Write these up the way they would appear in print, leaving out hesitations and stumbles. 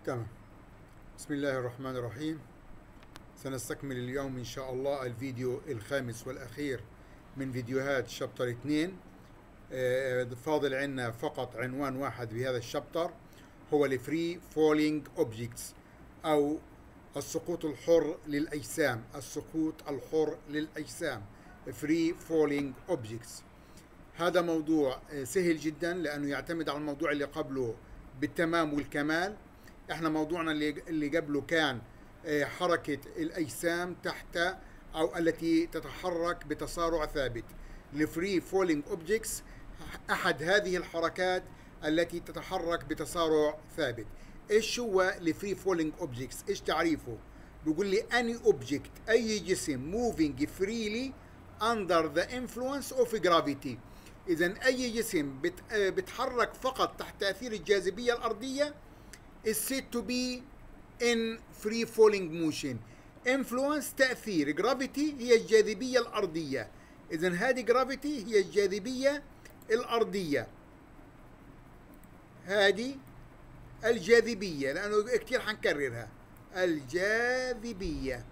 تمام. بسم الله الرحمن الرحيم. سنستكمل اليوم إن شاء الله الفيديو الخامس والأخير من فيديوهات شابتر 2. فاضل عنا فقط عنوان واحد بهذا الشابتر، هو الفري فولينج اوبجكتس أو السقوط الحر للأجسام. السقوط الحر للأجسام فري فولينج اوبجكتس. هذا موضوع سهل جدا لأنه يعتمد على الموضوع اللي قبله بالتمام والكمال. احنا موضوعنا اللي قبله كان حركة الأجسام تحت أو التي تتحرك بتسارع ثابت. الفري فولينج اوبجكتس أحد هذه الحركات التي تتحرك بتسارع ثابت. ايش هو الفري فولينج اوبجكتس؟ ايش تعريفه؟ بيقول لي any object، أي جسم moving freely under the influence of gravity. إذن أي جسم بتحرك فقط تحت تأثير الجاذبية الأرضية is said to be in free falling motion. influence تأثير، gravity هي الجاذبية الأرضية. إذن هذه gravity هي الجاذبية الأرضية، هذه الجاذبية لأنه كتير حنكررها، الجاذبية.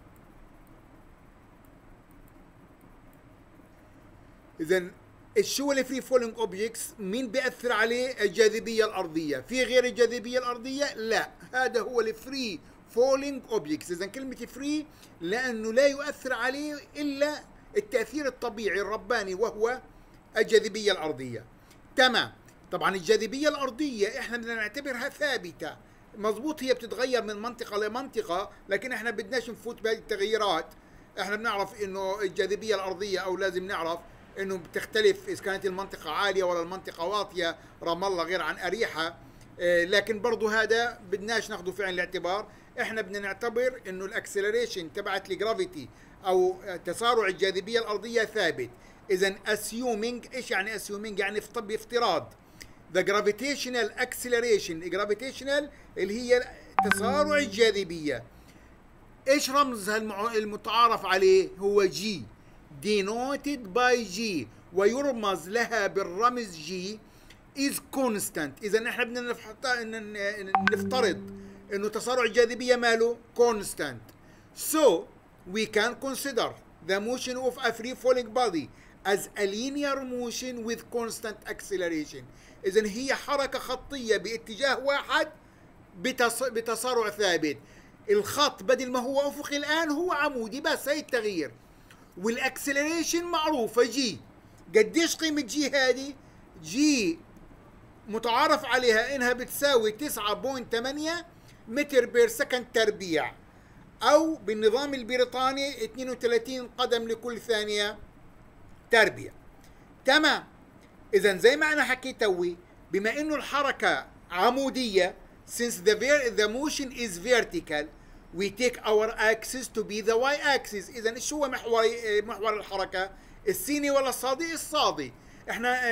إذن شو الفري فولينج اوبجكتس؟ مين بيأثر عليه؟ الجاذبية الأرضية. في غير الجاذبية الأرضية؟ لا، هذا هو الفري فولينج اوبجكتس. إذا كلمة فري لأنه لا يؤثر عليه إلا التأثير الطبيعي الرباني وهو الجاذبية الأرضية. تمام. طبعا الجاذبية الأرضية احنا بدنا نعتبرها ثابتة، مظبوط، هي بتتغير من منطقة لمنطقة، لكن احنا بدناش نفوت بهذه التغيرات. احنا بنعرف انه الجاذبية الأرضية، او لازم نعرف انه بتختلف اذا كانت المنطقة عالية ولا المنطقة واطية، رام الله غير عن أريحة. لكن برضو هذا بدناش ناخده في عين الاعتبار. احنا بدنا نعتبر انه الاكسلريشن تبعت الجرافيتي او تسارع الجاذبية الأرضية ثابت. اذا assuming، ايش يعني assuming؟ يعني بافتراض the gravitational acceleration. gravitational اللي هي تسارع الجاذبية. ايش رمزها المتعارف عليه؟ هو جي، denoted by G، ويرمز لها بالرمز G is constant. إذا نحن بدنا نفترض إنه تسارع الجاذبية ماله constant. So we can consider the motion of a free falling body as a linear motion with constant acceleration. إذا هي حركة خطية باتجاه واحد بتسارع ثابت. الخط بدل ما هو أفقي الآن هو عمودي، بس هي التغيير. والاكسلريشن معروفة جي. قديش قيمة جي هذه؟ جي متعارف عليها انها بتساوي 9.8 متر بير سكند تربيع، او بالنظام البريطاني 32 قدم لكل ثانية تربيع. تمام. اذا زي ما انا حكيت توي، بما انه الحركة عمودية since the motion is vertical we take our axis to be the y-axis. إذا إيش هو محور الحركة؟ السيني ولا الصادي؟ الصادي. إحنا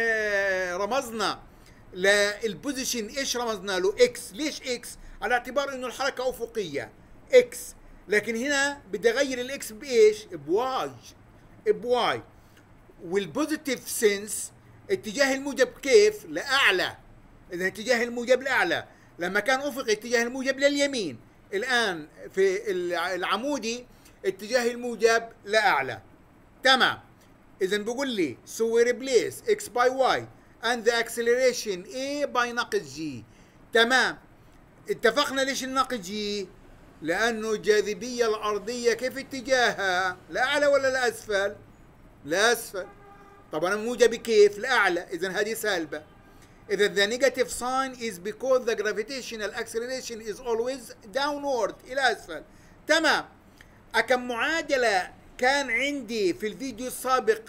رمزنا للبوزيشن، إيش رمزنا له؟ إكس. ليش إكس؟ على اعتبار إنه الحركة أفقية إكس، لكن هنا بدي أغير الإكس بإيش؟ بواي. بواي. والبوزيتيف سنس اتجاه الموجب كيف؟ لأعلى. إذا اتجاه الموجب لأعلى، لما كان أفقي اتجاه الموجب لليمين، الآن في العمودي اتجاه الموجب لأعلى. تمام. إذا بقول لي so we replace x by y and the acceleration a by ناقص g. تمام. اتفقنا ليش الناقص g؟ لأنه الجاذبية الأرضية كيف اتجاهها؟ لأعلى ولا لأسفل؟ لأسفل. طبعا الموجب كيف؟ لأعلى. إذا هذه سالبة. إذا the negative sign is because the gravitational acceleration is always downward إلى أسفل. تمام. أكم معادلة كان عندي في الفيديو السابق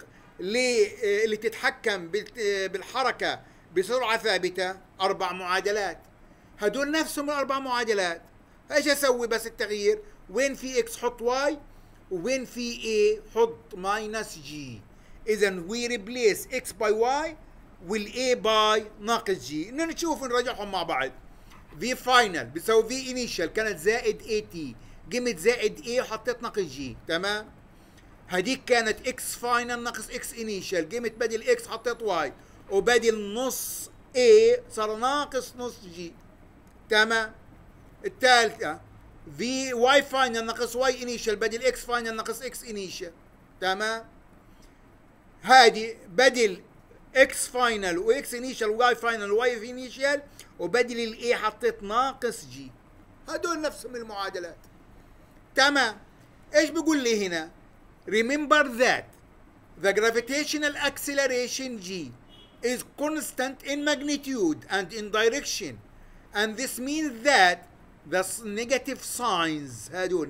اللي تتحكم بالحركة بسرعة ثابتة؟ 4 معادلات. هدول نفسهم ال4 معادلات. ايش اسوي بس التغيير؟ وين في x حط y، وين في a حط minus g. إذا we replace x by y والA باي ناقص جي. إنه نشوف نراجعهم مع بعض. في فاينل بيساوي في انيشال كانت زائد اي تي، قمت زائد اي وحطيت ناقص جي. تمام. هديك كانت اكس فاينل ناقص اكس انيشال، قمت بدل اكس حطيت واي، وبدل نص اي صار ناقص نص جي. تمام. الثالثة في واي فاينل ناقص واي انيشال بدل اكس فاينل ناقص اكس انيشال. تمام. هذه بدل اكس فاينل واكس انيشال واي فاينل واي انيشال، وبدل الاي حطيت ناقص جي. هدول نفسهم المعادلات. تمام. ايش بيقول لي هنا؟ remember that the gravitational acceleration g is constant in magnitude and in direction, and this means that the negative signs هدول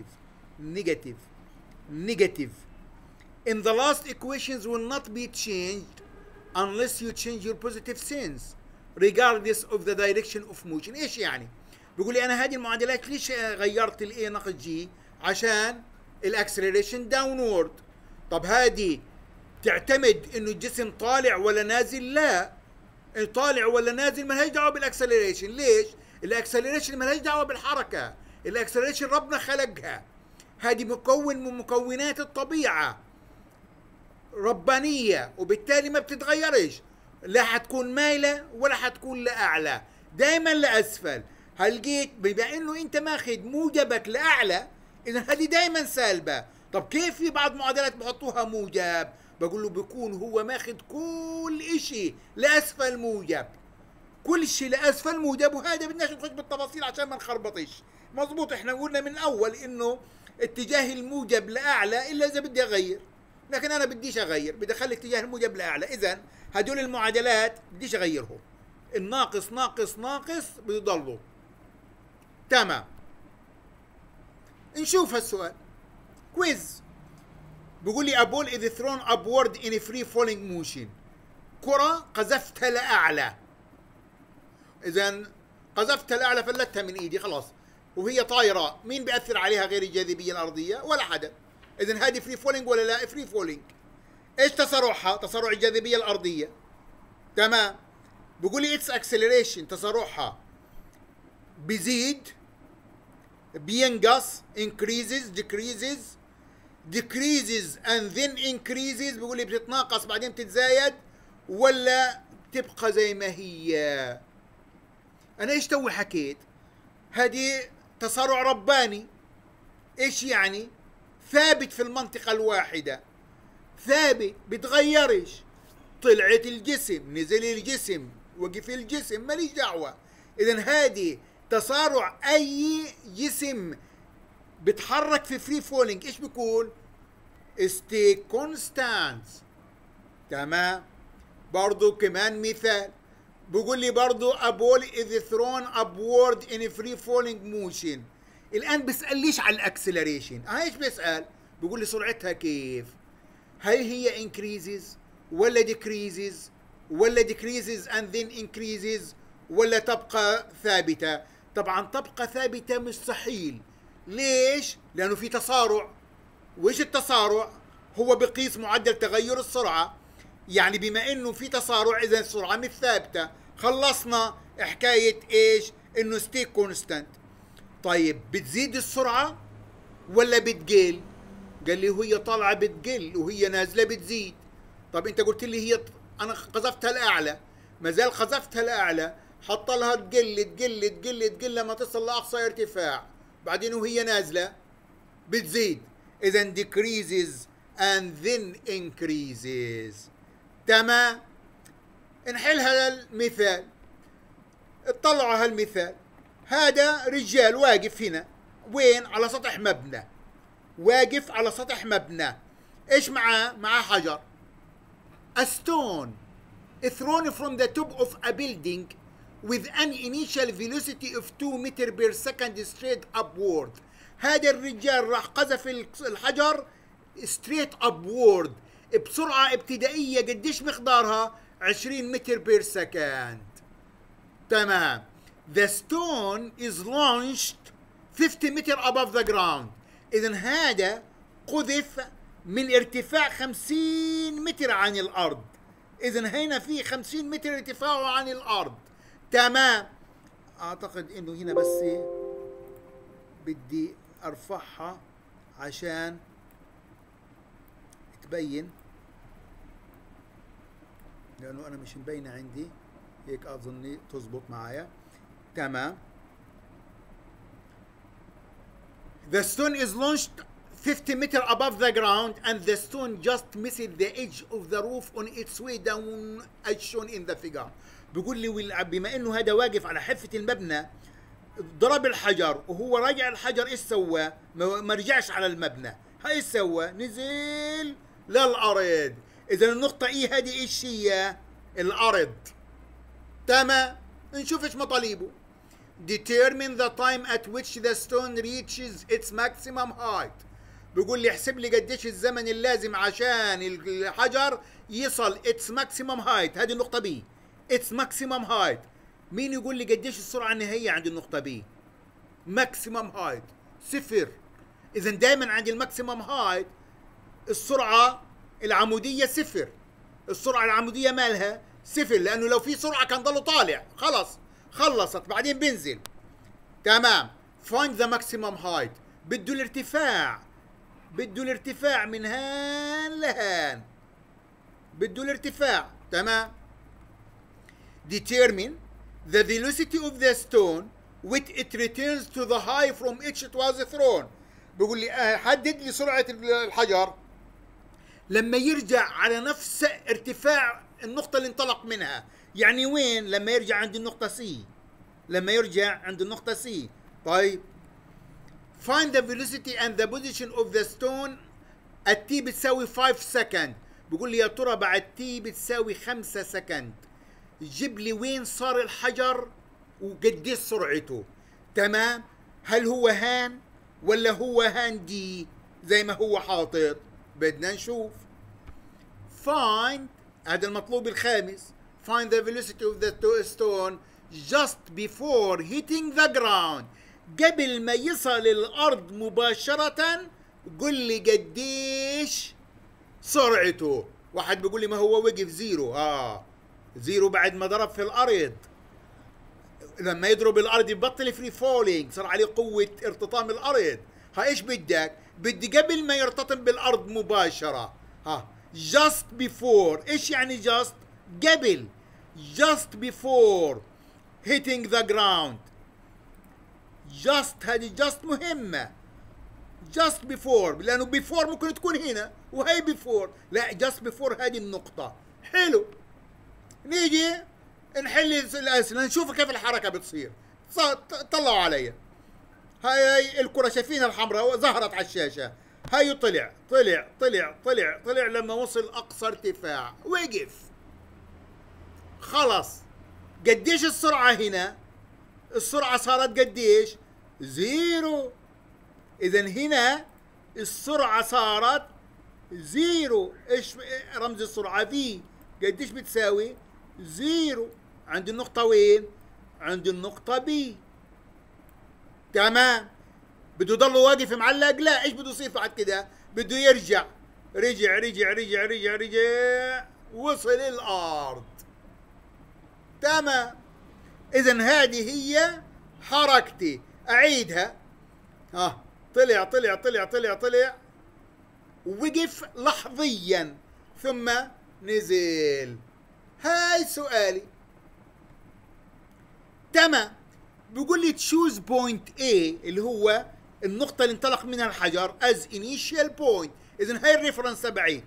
negative in the last equations will not be changed unless you change your positive signs regardless of the direction of motion. ايش يعني؟ بيقول لي انا هذه المعادلات ليش غيرت الاي ناقص جي؟ عشان الاكسلريشن داونورد. طب هذه تعتمد انه الجسم طالع ولا نازل؟ لا، طالع ولا نازل ما لهاش دعوه بالاكسلريشن. ليش؟ الاكسلريشن ما لهاش دعوه بالحركه، الاكسلريشن ربنا خلقها، هذه مكون من مكونات الطبيعه ربانيه، وبالتالي ما بتتغيرش، لا حتكون مايله ولا حتكون لاعلى، دائما لاسفل. هل جيت بما انه انت ماخذ موجبك لاعلى، اذا هذه دائما سالبه. طب كيف في بعض معادلات بحطوها موجب؟ بقول له بيكون هو ماخذ كل اشي لاسفل موجب، كل شيء لاسفل موجب. وهذا بدناش نخش بالتفاصيل عشان ما نخربطش. مظبوط، احنا قلنا من اول انه اتجاه الموجب لاعلى الا اذا بدي اغير، لكن انا بديش اغير، بدي اخلي اتجاه الموجب لاعلى. اذا هدول المعادلات بديش اغيرهم، الناقص ناقص ناقص بيضلوا. تمام. نشوف هالسؤال كويز. بيقول لي a ball is thrown upward in a free falling motion. كرة قذفتها لأعلى. إذا قذفتها لأعلى، فلتها من إيدي خلاص وهي طايرة، مين بيأثر عليها غير الجاذبية الأرضية؟ ولا حدا. إذا هذه فري فولينج ولا لا؟ فري فولينج. إيش تسارعها؟ تسارع الجاذبية الأرضية. تمام. بيقول لي its acceleration، تسارعها بيزيد، بينقص increases decreases and then increases. بيقول لي بتتناقص بعدين بتتزايد ولا تبقى زي ما هي؟ انا ايش تو حكيت؟ هذه تسارع رباني. ايش يعني؟ ثابت في المنطقة الواحدة، ثابت بتغيرش. طلعت الجسم، نزل الجسم، وقف الجسم، ماليش دعوة. اذا هذه تسارع اي جسم بتحرك في فري فولينج ايش بيكون؟ stay constant. تمام. برضو كمان مثال بيقول لي برضو a ball is thrown upward in a free falling motion. الان بيسأل ليش على الاكسلريشن. ايش بيسأل؟ بيقول لي سرعتها كيف؟ هل هي increases ولا decreases ولا decreases and then increases ولا تبقى ثابتة؟ طبعا تبقى ثابتة مستحيل. ليش؟ لأنه في تسارع. وإيش التسارع؟ هو بقيس معدل تغير السرعة. يعني بما إنه في تسارع إذا السرعة مش ثابتة. خلصنا حكاية إيش؟ إنه ستي كونستانت. طيب بتزيد السرعة ولا بتقل؟ قال لي وهي طالعة بتقل وهي نازلة بتزيد. طب أنت قلت لي هي أنا قذفتها الأعلى، ما زال قذفتها الأعلى، حط لها تقل لما تصل لأقصى ارتفاع، بعدين وهي نازلة بتزيد. إذا decreases and then increases. تمام. نحل هذا المثال. اطلعوا هالمثال. هذا رجال واقف هنا، وين؟ على سطح مبنى، واقف على سطح مبنى. ايش معاه؟ معاه حجر. A stone thrown from the top of a building with an initial velocity of 2 meter per second straight upward. هذا الرجال راح قذف الحجر straight upward بسرعة ابتدائية. قديش مقدارها؟ 20 متر بير سكند. تمام. The stone is launched 50 meter above the ground. إذن هذا قذف من ارتفاع 50 متر عن الأرض. إذن هنا في 50 متر ارتفاعه عن الأرض. تمام. أعتقد إنه هنا بس بدي أرفعها عشان تبين، لأنه أنا مش مبينة عندي، هيك أظني تزبط معايا. تمام. The stone is launched 50 meters above the ground and the stone just misses the edge of the roof on its way down as shown in the figure. بيقول لي بما انه هذا واقف على حافة المبنى ضرب الحجر وهو راجع الحجر ايش سوى؟ ما رجعش على المبنى، هاي ايش سوى؟ نزل للارض. اذا النقطة اي هذه ايش هي؟ الارض. تمام؟ نشوف ايش مطالبه. Determine the time at which the stone reaches its maximum height. بيقول لي احسب لي قديش الزمن اللازم عشان الحجر يصل its maximum height. هذه النقطة B. its maximum height. مين يقول لي قديش السرعة النهائية عند النقطة B؟ maximum height صفر. إذا دائما عند الماكسيمم هايت السرعة العمودية صفر. السرعة العمودية مالها؟ صفر، لأنه لو في سرعة كان ضله طالع، خلص خلصت بعدين بنزل. تمام. find the maximum height. بده الارتفاع، بده الارتفاع من هان لهان، بده الارتفاع. تمام. determine the velocity of the stone which it returns to the high from which it was thrown. بيقول لي حدد لي سرعة الحجر لما يرجع على نفس ارتفاع النقطة اللي انطلق منها. يعني وين؟ لما يرجع عند النقطة C. لما يرجع عند النقطة C. طيب. find the velocity and the position of the stone at t بتساوي 5 سكند. بيقول لي يا ترى بعد t بتساوي 5 سكند جيب لي وين صار الحجر وقديش سرعته. تمام. هل هو هان ولا هو هان دي زي ما هو حاطط؟ بدنا نشوف. find، هذا المطلوب الخامس. find the velocity of the stone just before hitting the ground. قبل ما يصل الأرض مباشرة قل لي قديش سرعته. واحد بيقول لي ما هو وقف زيرو. زيرو بعد ما ضرب في الأرض. لما يضرب الأرض يبطل فري فولينج، صار عليه قوة ارتطام الأرض. ايش بدك؟ بدي قبل ما يرتطم بالأرض مباشرة. just before. ايش يعني just؟ قبل. just before hitting the ground. just هذه just مهمة. just before لأنه before ممكن تكون هنا وهي before. لا just before هذه النقطة. حلو. نيجي نحل الأسئلة نشوف كيف الحركة بتصير. طلعوا علي. هاي الكرة شايفينها الحمراء ظهرت على الشاشة. هاي طلع طلع طلع طلع طلع لما وصل أقصى ارتفاع وقف. خلص. قديش السرعة هنا؟ السرعة صارت قديش؟ زيرو. إذا هنا السرعة صارت زيرو. إيش رمز السرعة؟ في. قديش بتساوي؟ زيرو. عند النقطة وين؟ عند النقطة بي. تمام. بده يضل واقف معلق؟ لا. ايش بده يصير بعد كده؟ بده يرجع. رجع رجع رجع رجع رجع وصل الأرض. تمام. إذا هذه هي حركتي. أعيدها. طلع طلع طلع طلع طلع ووقف لحظيا ثم نزل. هاي سؤالي. تمام. بيقول لي تشوز بوينت A اللي هو النقطة اللي انطلق منها الحجر as initial point. إذن هاي الريفرنس تبعي.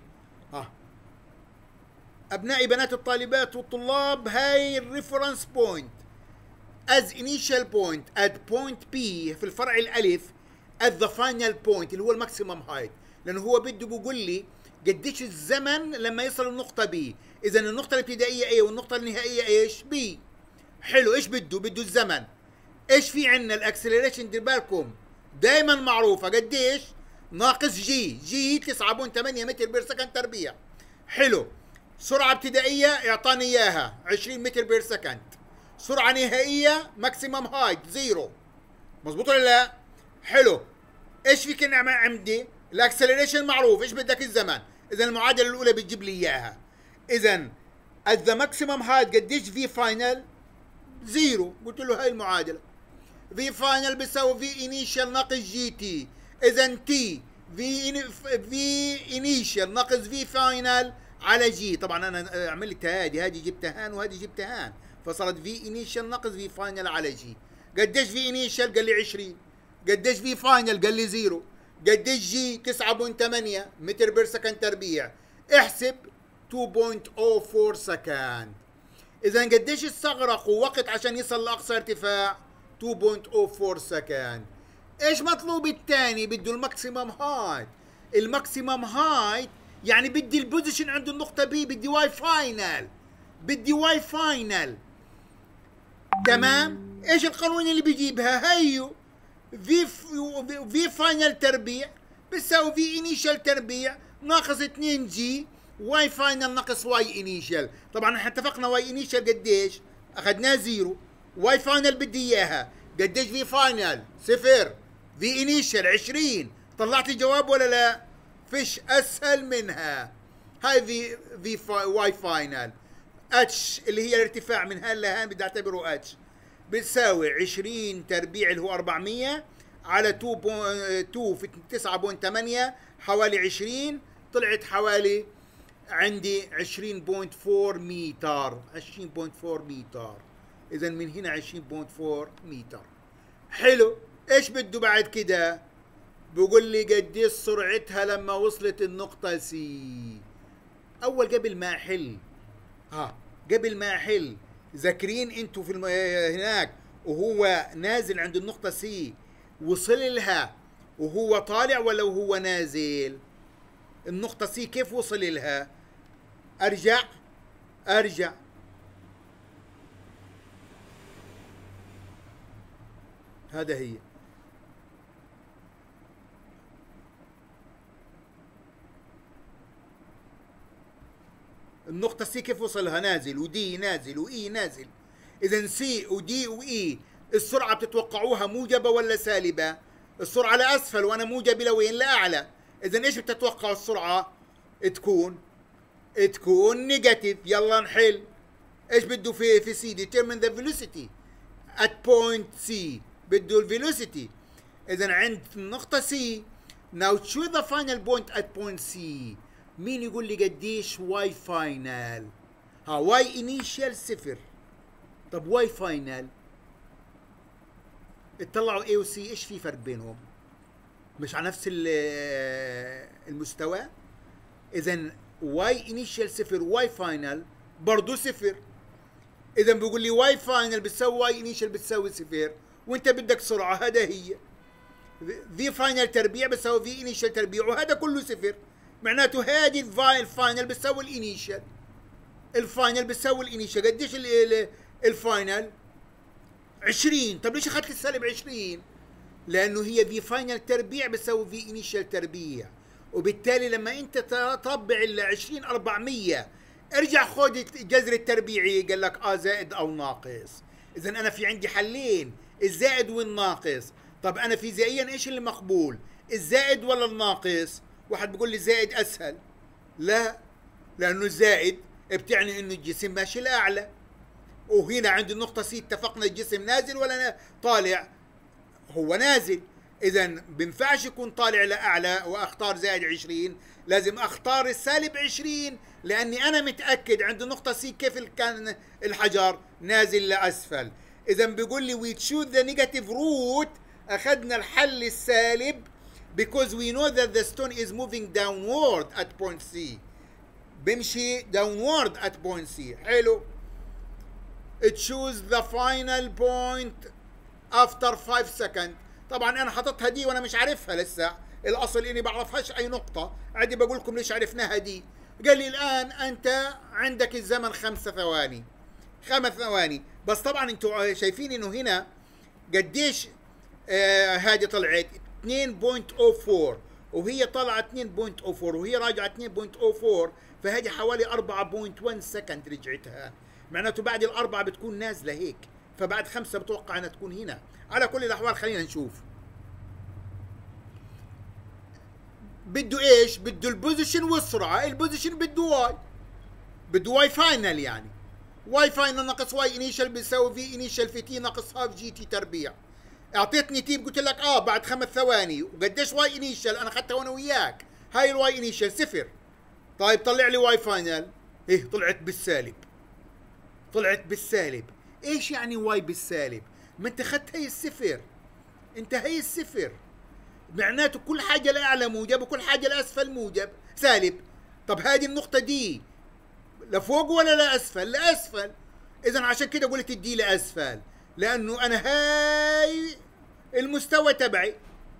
أبنائي بنات الطالبات والطلاب، هاي الريفرنس بوينت as initial point at point B في الفرع الألف at the final point اللي هو الماكسيمم هايت. لأنه هو بده بيقول لي قديش الزمن لما يصل النقطة B. إذا النقطة الابتدائية A والنقطة النهائية إيش؟ B. حلو. إيش بده؟ بده الزمن. إيش في عنا؟ الأكسلريشن دير بالكم دائما معروفة قديش؟ ناقص جي. جي 9.8 متر بير سكند تربيع. حلو. سرعة ابتدائية إعطاني إياها 20 متر بير سكند. سرعة نهائية ماكسيمم هايت زيرو. مظبوط ولا لا؟ حلو. إيش في كنا عندي؟ الأكسلريشن معروف. إيش بدك؟ الزمن. إذا المعادلة الأولى بتجيب لي إياها. إذا at the maximum height قديش في فاينل؟ زيرو. قلت له هاي المعادلة. في فاينل بيساوي في انيشال ناقص جي تي. اذا تي في انيشال ناقص في فاينل على جي. طبعا انا عملت هذه جبتها هان وهذه جبتها هان فصارت في انيشال ناقص في فاينل على جي. قديش في انيشال؟ قال لي 20. قديش في فاينل؟ قال لي زيرو. قديش جي؟ 9.8 متر بير سكند تربيع. احسب 2.04 سكند. اذا قديش استغرقوا وقت عشان يصل لاقصى ارتفاع؟ 2.04 سكند. ايش مطلوب الثاني؟ بده الماكسيمم هايت. الماكسيمم هايت يعني بدي البوزيشن عند النقطة بي، بدي واي فاينل، بدي واي فاينل. تمام؟ ايش القانون اللي بيجيبها؟ هيو في فاينل تربيع بتساوي في انيشال تربيع ناقص 2 جي واي فاينل ناقص واي انيشال. طبعا احنا اتفقنا واي انيشال قديش؟ اخذناه زيرو. واي فاينل بدي اياها قديش؟ في فاينل صفر، في انيشال 20. طلعت جواب ولا لا؟ فيش اسهل منها. هاي في واي فاينل اتش اللي هي الارتفاع من هان لهان بدي اعتبره اتش، بتساوي 20 تربيع اللي هو 400 على 2 في 9.8 حوالي 20، طلعت حوالي عندي 20.4 متر. 20.4 متر. اذا من هنا 20.4 متر. حلو. ايش بده بعد كده؟ بقول لي قديش سرعتها لما وصلت النقطة سي. اول قبل ما احل قبل ما احل ذاكرين انتوا في هناك وهو نازل عند النقطة سي وصل لها وهو طالع ولا وهو نازل؟ النقطة سي كيف وصل لها؟ ارجع هذا هي النقطة سي كيف وصلها؟ نازل، ودي نازل، وإي نازل. إذا سي ودي وإي السرعة بتتوقعوها موجبة ولا سالبة؟ السرعة لأسفل وأنا موجبة لوين؟ لأعلى. إذا إيش بتتوقعوا السرعة تكون نيجاتيف. يلا نحل. إيش بده في سي؟ determine the velocity at point C. بده الفيلوسيتي. إذا عند النقطة سي now choose the final point at point C. مين يقول لي قديش واي فاينل؟ واي انيشال صفر. طب واي فاينل اطلعوا اي وسي ايش في فرق بينهم؟ مش على نفس المستوى. اذا واي انيشال صفر واي فاينل برضه صفر. اذا بيقول لي واي فاينل بتساوي واي انيشال بتساوي صفر، وانت بدك سرعه. هذا هي في فاينل تربيع بتساوي في انيشال تربيع، وهذا كله صفر. معناته هذه الفاينل بتساوي الانيشال. الفاينل بتساوي الانيشال. قديش الفاينل؟ 20. طب ليش اخذت السالب 20؟ لانه هي في فاينل تربيع بتساوي في انيشال تربيع، وبالتالي لما انت تطبع ال 20 400 ارجع خذ الجذر التربيعي قال لك زائد او ناقص. اذا انا في عندي حلين، الزائد والناقص. طب انا فيزيائيا ايش اللي مقبول؟ الزائد ولا الناقص؟ واحد بيقول لي زائد اسهل. لا، لانه الزائد بتعني انه الجسم ماشي لاعلى، وهنا عند النقطه سي اتفقنا الجسم نازل ولا طالع؟ هو نازل. اذا بينفعش يكون طالع لاعلى واختار زائد 20، لازم اختار السالب 20 لاني انا متاكد عند النقطه سي كيف كان الحجر نازل لاسفل. اذا بيقول لي we choose the negative route. اخذنا الحل السالب because we know that the stone is moving downward at point C. بمشي downward at point C. حلو. choose the final point after 5 seconds. طبعا انا حطيتها دي وانا مش عارفها لسه، الاصل اني بعرفهاش اي نقطة. عادي بقول لكم ليش عرفناها دي. قال لي الان انت عندك الزمن 5 ثواني. 5 ثواني بس. طبعا انتوا شايفين انه هنا قديش هذه طلعت 2.04 وهي طلعت 2.04 وهي راجعه 2.04، فهذه حوالي 4.1 سكند رجعتها. معناته بعد الأربعة بتكون نازلة هيك، فبعد 5 بتوقع أنها تكون هنا. على كل الأحوال خلينا نشوف. بده إيش؟ بده البوزيشن والسرعة. البوزيشن بده واي فاينل، يعني واي فاينل ناقص واي انيشال بيساوي في انيشال في تي ناقص هاف جي تي تربيع. اعطيتني تي قلت لك بعد 5 ثواني. وقديش واي انيشال؟ انا اخذتها وانا وياك. هاي الواي انيشال صفر. طيب طلع لي واي فاينل. طلعت بالسالب. طلعت بالسالب. ايش يعني واي بالسالب؟ ما انت اخذت هي الصفر. انتهي الصفر. معناته كل حاجة لأعلى موجب وكل حاجة لأسفل موجب سالب. طب هذه النقطة دي لفوق ولا لأسفل؟ لأسفل. إذا عشان كده قلت الدي لأسفل، لأنه أنا هاي المستوى تبعي،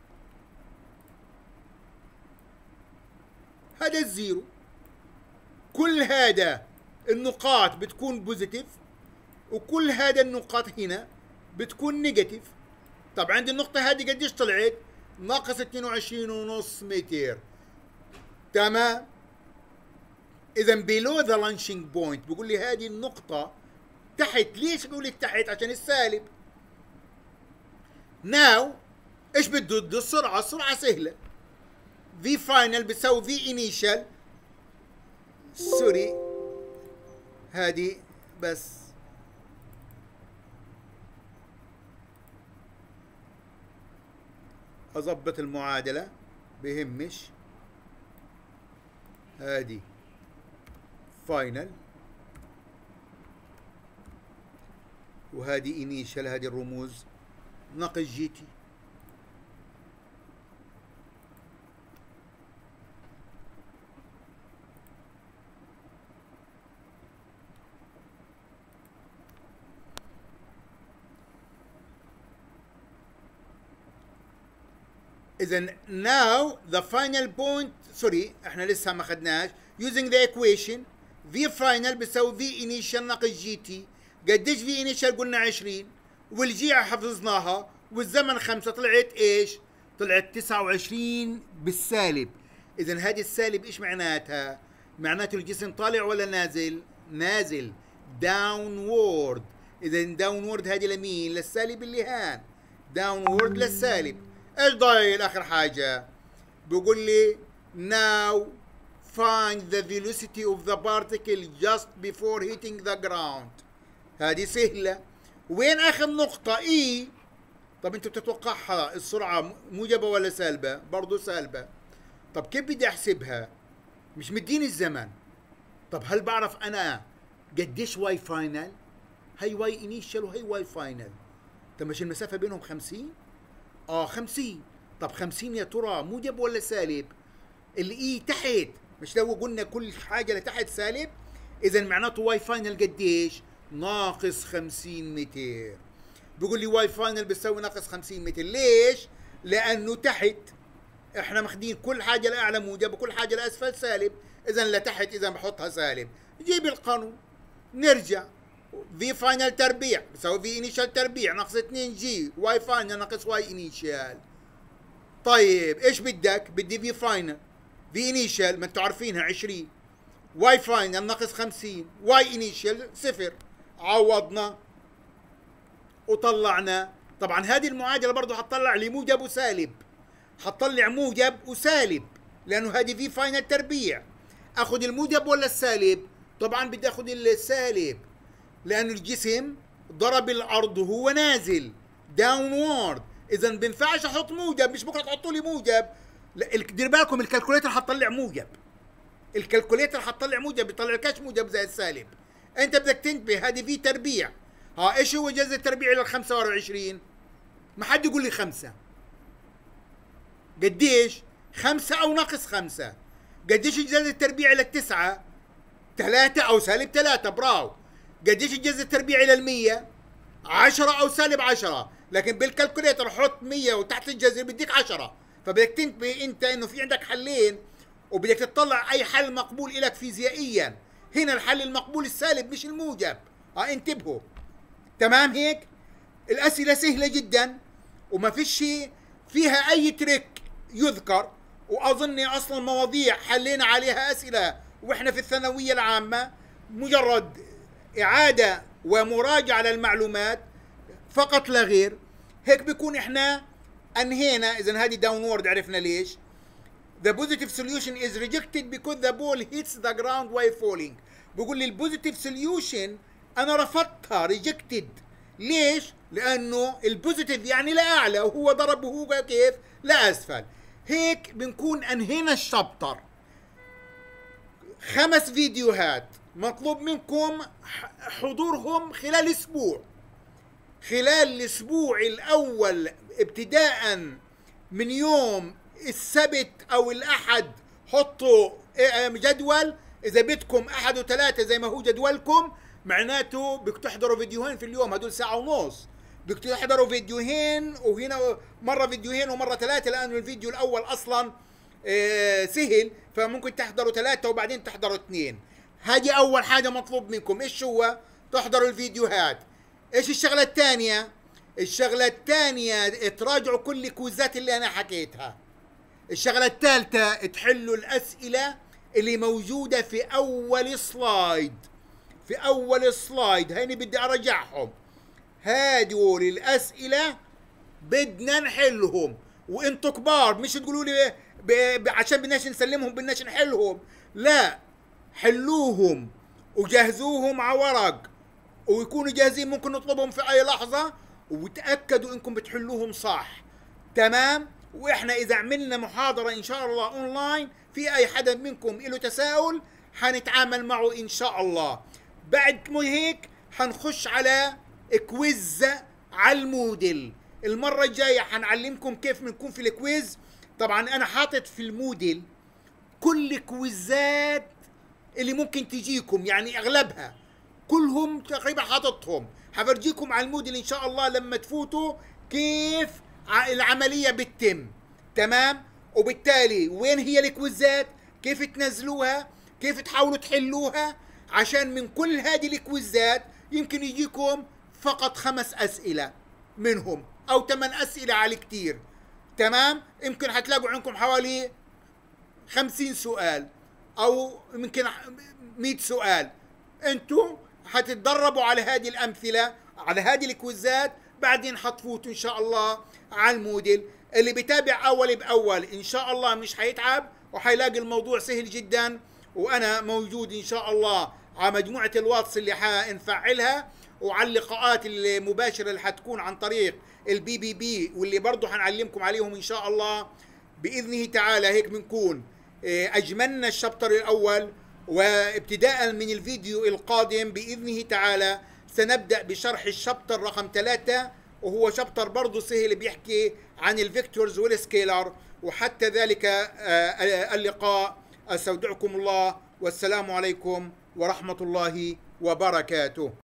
هذا الزيرو. كل هذا النقاط بتكون بوزيتيف، وكل هذا النقاط هنا بتكون نيجاتيف. طب عند النقطة هذه قديش طلعت؟ ناقص 22.5 متر. تمام. إذا below the launching point بقول لي هذه النقطة تحت. ليش بقول لك تحت؟ عشان السالب. ناو ايش بده؟ السرعة. السرعة سهلة. في فاينل بتساوي في انيشال. سوري هذه بس اضبط المعادلة بهمش. هذه فاينل وهذه انيشال. هذه الرموز ناقص جي تي. إذا now the final point سوري احنا لسه ما اخذناش. using the equation v final بتساوي v initial ناقص جي تي. قديش v initial؟ قلنا 20، والجي حفظناها، والزمن 5. طلعت ايش؟ طلعت 29 بالسالب. إذا هذه السالب ايش معناتها؟ معناته الجسم طالع ولا نازل؟ نازل. downward. إذا downward هذه لمين؟ للسالب اللي هان. downward للسالب. ايش ضايل اخر حاجة؟ بقول لي now find the velocity of the particle just before hitting the ground. هذه سهلة. وين اخر نقطة؟ اي. طب انتوا بتتوقعها السرعة موجبة ولا سالبة؟ برضو سالبة. طب كيف بدي احسبها؟ مش مديني الزمن. طب هل بعرف انا قديش واي فاينل؟ هي واي انيشال وهي واي فاينل. طب مش المسافة بينهم 50؟ 50. طب 50 يا ترى موجب ولا سالب؟ الاي تحت، مش لو قلنا كل حاجه لتحت سالب؟ اذا معناته واي فاينل قديش؟ ناقص 50 متر. بيقول لي واي فاينل بتساوي ناقص 50 متر. ليش؟ لانه تحت احنا ماخذين كل حاجه لاعلى موجب وكل حاجه لاسفل سالب. اذا لتحت اذا بحطها سالب. جيب القانون. نرجع. في فاينل تربيع بتساوي في انيشال تربيع ناقص 2 جي واي فاينل ناقص واي انيشال. طيب ايش بدك؟ بدي في فاينل. في انيشال ما انتم عارفينها 20. واي فاينل ناقص 50. واي انيشال 0. عوضنا وطلعنا. طبعا هذه المعادله برضه حتطلع لي موجب وسالب. حتطلع موجب وسالب لانه هذه في فاينل تربيع. اخذ الموجب ولا السالب؟ طبعا بدي اخذ السالب لأن الجسم ضرب الأرض وهو نازل داونورد. إذا ما بينفعش أحط موجب. مش بكرة تحطوا لي موجب. دير بالكم الكالكوليتر حتطلع موجب. الكالكوليتر حتطلع موجب، بيطلع لكاش موجب زي السالب. أنت بدك تنتبه هذه في تربيع. إيش هو جذر التربيع إلى 25؟ ما حد يقول لي 5. قديش؟ 5 أو ناقص 5. قديش الجذر التربيع إلى 9؟ 3 أو سالب 3. براو. قديش الجذر التربيع الى 100؟ 10 او سالب 10. لكن بالكالكوليتر حط 100 وتحت الجذر بديك 10. فبدك تنتبه انت انه في عندك حلين وبدك تطلع اي حل مقبول لك فيزيائيا. هنا الحل المقبول السالب مش الموجب. انتبهوا. تمام هيك؟ الاسئله سهله جدا وما فيش فيها اي تريك يذكر. واظني اصلا مواضيع حلينا عليها اسئله واحنا في الثانويه العامه. مجرد إعادة ومراجعة للمعلومات فقط لا غير. هيك بيكون إحنا أنهينا. إذن هذه داونورد عرفنا ليش. The positive solution is rejected because the ball hits the ground while falling. بقول لي البوزيتيف سوليوشن أنا رفضتها rejected. ليش؟ لأنه البوزيتيف يعني لأعلى وهو ضربه هو كيف؟ لأسفل. هيك بنكون أنهينا الشابتر. 5 فيديوهات مطلوب منكم حضورهم خلال اسبوع. خلال الأسبوع الأول ابتداء من يوم السبت أو الأحد حطوا جدول. إذا بدكم أحد وثلاثة زي ما هو جدولكم، معناته بدك تحضروا فيديوهين في اليوم، هدول ساعة ونص. بدك تحضروا فيديوهين، وهنا مرة فيديوهين ومرة ثلاثة، لأنه الفيديو الأول أصلا سهل، فممكن تحضروا ثلاثة وبعدين تحضروا اثنين. هذه أول حاجة مطلوب منكم. إيش هو؟ تحضروا الفيديوهات. إيش الشغلة الثانية؟ الشغلة الثانية تراجعوا كل الكويزات اللي أنا حكيتها. الشغلة الثالثة تحلوا الأسئلة اللي موجودة في أول سلايد. في أول سلايد هيني بدي أرجعهم. هادول الأسئلة بدنا نحلهم، وانتوا كبار، مش تقولوا لي عشان بدناش نسلمهم بدناش نحلهم. لا، حلوهم وجهزوهم على ورق ويكونوا جاهزين، ممكن نطلبهم في اي لحظة، وتأكدوا انكم بتحلوهم صح. تمام. واحنا اذا عملنا محاضرة ان شاء الله اونلاين، في اي حدا منكم له تساؤل حنتعامل معه ان شاء الله. بعد هيك حنخش على كويز على الموديل. المرة الجاية حنعلمكم كيف بنكون في الكويز. طبعا انا حاطط في الموديل كل كويزات اللي ممكن تجيكم، يعني اغلبها كلهم تقريبا حاططهم. حفرجيكم على الموديل ان شاء الله لما تفوتوا كيف العملية بتتم. تمام. وبالتالي وين هي الكويزات، كيف تنزلوها، كيف تحاولوا تحلوها، عشان من كل هذه الكويزات يمكن يجيكم فقط 5 أسئلة منهم، أو 8 أسئلة على كتير. تمام. يمكن حتلاقوا عندكم حوالي 50 سؤال أو يمكن 100 سؤال. انتوا حتتدربوا على هذه الأمثلة، على هذه الكويزات، بعدين حتفوتوا إن شاء الله على الموديل. اللي بيتابع أول بأول إن شاء الله مش حيتعب، وحيلاقي الموضوع سهل جدا. وأنا موجود إن شاء الله على مجموعة الواتس اللي حنفعلها، وعلى اللقاءات المباشرة اللي حتكون عن طريق الBBB، واللي برضو حنعلمكم عليهم إن شاء الله بإذنه تعالى. هيك بنكون أجملنا الشابتر الأول، وابتداء من الفيديو القادم بإذنه تعالى سنبدأ بشرح الشابتر رقم 3، وهو شابتر برضو سهل بيحكي عن الفيكتورز والسكيلر. وحتى ذلك اللقاء أستودعكم الله، والسلام عليكم ورحمة الله وبركاته.